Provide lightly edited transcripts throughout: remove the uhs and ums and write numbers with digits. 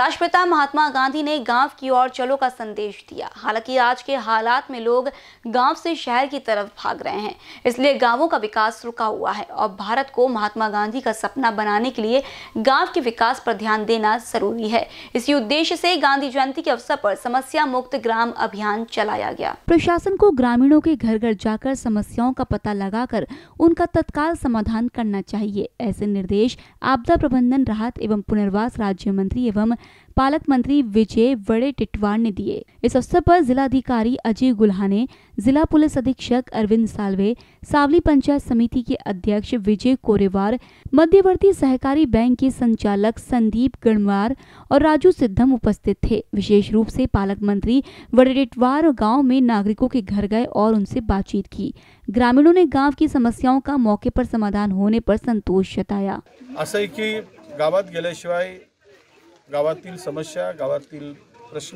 राष्ट्रपिता महात्मा गांधी ने गांव की ओर चलो का संदेश दिया। हालांकि आज के हालात में लोग गांव से शहर की तरफ भाग रहे हैं, इसलिए गांवों का विकास रुका हुआ है और भारत को महात्मा गांधी का सपना बनाने के लिए गांव के विकास पर ध्यान देना जरूरी है। इसी उद्देश्य से गांधी जयंती के अवसर पर समस्या मुक्त ग्राम अभियान चलाया गया। प्रशासन को ग्रामीणों के घर घर जाकर समस्याओं का पता लगाकर उनका तत्काल समाधान करना चाहिए। ऐसे निर्देश आपदा प्रबंधन, राहत एवं पुनर्वास राज्य मंत्री एवं पालक मंत्री विजय वडेट्टीवार ने दिए। इस अवसर पर जिलाधिकारी अजय गुल्हाने, जिला पुलिस अधीक्षक अरविंद साल्वे, सावली पंचायत समिति के अध्यक्ष विजय कोरेवार, मध्यवर्ती सहकारी बैंक के संचालक संदीप गणवार और राजू सिद्धम उपस्थित थे। विशेष रूप से पालक मंत्री वडेट्टीवार गांव में नागरिकों के घर गए और उनसे बातचीत की। ग्रामीणों ने गांव की समस्याओं का मौके पर समाधान होने पर संतोष जताया। असं की गावात गेल्याशिवाय गावातील समस्या, गावातील प्रश्न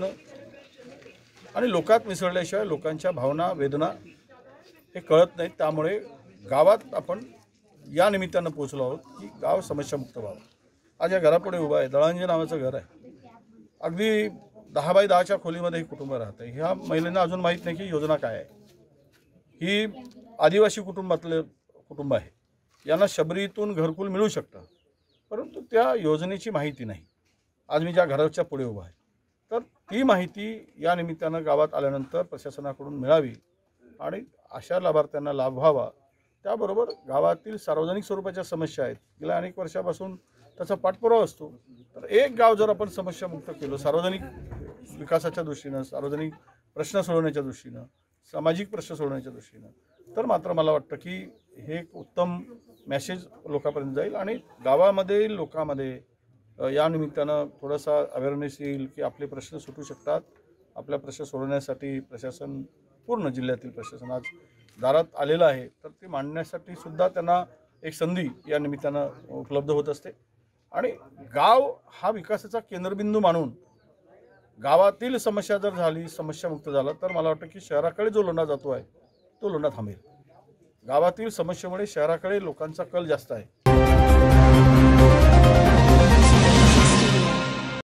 आणि लोकात मिसळल्याशिवाय लोकांच्या भावना, वेदना हे कळत नाहीत। त्यामुळे गावात आपण या निमित्तानं पोहोचलो आहोत की गाव समस्यामुक्त व्हावं। आज या घरापुढे उभा आहे, दळांजे नावाचं घर आहे। अगदी 10 बाय 10च्या खोलीमध्ये हे कुटुंब राहतं। ह्या महिलांना अजून माहीत नाही की योजना काय आहे। ही आदिवासी कुटुंबातलं कुटुंब आहे। यांना शबरीतून घरकुल मिळू शकतं, परंतु त्या योजनेची माहिती नाही। आज मी ज्या घराच्या पुढे उभा आहे, तर ती माहिती या निमित्तानं गावात आल्यानंतर प्रशासनाकडून मिळावी आणि अशा लाभार्थ्यांना लाभ व्हावा। त्याबरोबर गावातील सार्वजनिक स्वरूपाच्या समस्या आहेत, गेल्या अनेक वर्षापासून त्याचा पाठपुरावा असतो। तर एक गाव जर आपण समस्यामुक्त केलं, सार्वजनिक विकासाच्या दृष्टीनं, सार्वजनिक प्रश्न सोडवण्याच्या दृष्टीनं, सामाजिक प्रश्न सोडवण्याच्या दृष्टीनं, तर मात्र मला वाटतं की हे एक उत्तम मेसेज लोकांपर्यंत जाईल आणि गावामध्ये लोकांमध्ये या निमित्तानं थोडासा अवेअरनेस येईल की आपले प्रश्न सुटू शकतात। आपल्या प्रश्न सोडवण्यासाठी प्रशासन, पूर्ण जिल्ह्यातील प्रशासन आज दारात आलेलं आहे, तर ते मांडण्यासाठी सुद्धा त्यांना एक संधी या निमित्तानं उपलब्ध होत असते। आणि गाव हा विकासाचा केंद्रबिंदू मानून गावातील समस्या जर झाली, समस्यामुक्त झाला, तर मला वाटतं की शहराकडे जो लोंढा जातो आहे तो लोंढा थांबेल। गावातील समस्येमुळे शहराकडे लोकांचा कल जास्त आहे।